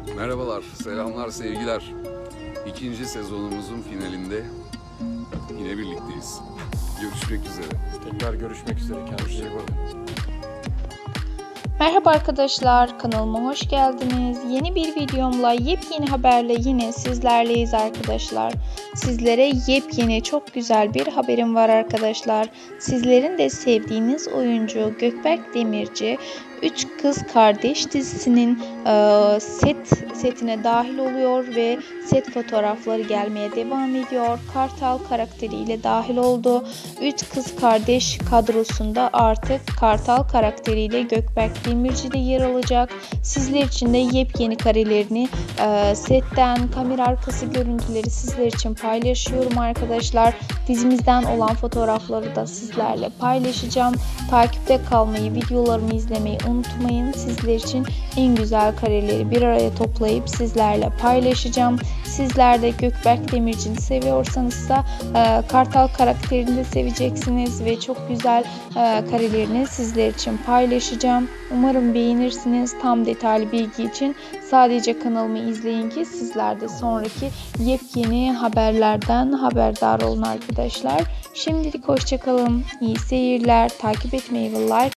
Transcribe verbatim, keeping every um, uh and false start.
Merhabalar, selamlar, sevgiler. İkinci sezonumuzun finalinde yine birlikteyiz. Görüşmek üzere. Tekrar görüşmek üzere. Kendinize iyi bakın. Merhaba arkadaşlar, kanalıma hoş geldiniz. Yeni bir videomla, yepyeni haberle yine sizlerleyiz arkadaşlar. Sizlere yepyeni, çok güzel bir haberim var arkadaşlar. Sizlerin de sevdiğiniz oyuncu Gökberk Demirci, Üç Kız Kardeş dizisinin e, set setine dahil oluyor ve set fotoğrafları gelmeye devam ediyor. Kartal karakteriyle dahil oldu. Üç Kız Kardeş kadrosunda artık Kartal karakteriyle Gökberk Demirci de yer alacak. Sizler için de yepyeni karelerini, e, setten, kamera arkası görüntüleri sizler için paylaşıyorum arkadaşlar. Dizimizden olan fotoğrafları da sizlerle paylaşacağım. Takipte kalmayı, videolarımı izlemeyi unutmayın. Sizler için en güzel kareleri bir araya toplayıp sizlerle paylaşacağım. Sizler de Gökberk Demirci'ni seviyorsanız da e, Kartal karakterini de seveceksiniz ve çok güzel e, karelerini sizler için paylaşacağım. Umarım beğenirsiniz. Tam detaylı bilgi için sadece kanalımı izleyin ki sizler de sonraki yepyeni haberlerden haberdar olun arkadaşlar. Şimdilik hoşça kalın. İyi seyirler. Takip etmeyi ve like